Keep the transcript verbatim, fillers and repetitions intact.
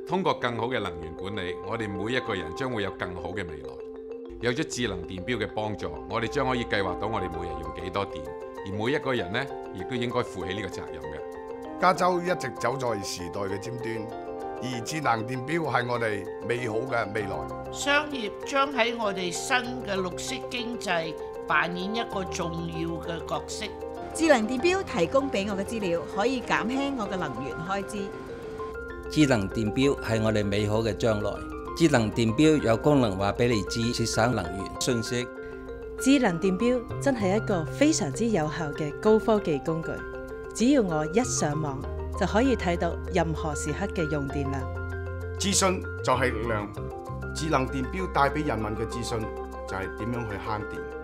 通過更好嘅能源管理，我哋每一個人將會有更好嘅未來。有咗智能電錶嘅幫助，我哋將可以計劃到我哋每日用幾多電，而每一個人呢，亦都應該負起呢個責任嘅。 加州一直走在時代嘅尖端，而智能電錶係我哋美好嘅未來。 商業將喺我哋新嘅綠色經濟扮演一個重要嘅角色。 智能電錶提供俾我嘅資料，可以減輕我嘅能源開支。 智能電錶係我哋美好嘅將來。智能電錶有功能話俾你知節省能源信息。 智能電錶真係一個非常之有效嘅高科技工具。只要我一上網，就可以睇到任何時刻嘅用電量。 資訊就係力量，智能電錶帶俾人民嘅資訊就係點樣去慳電。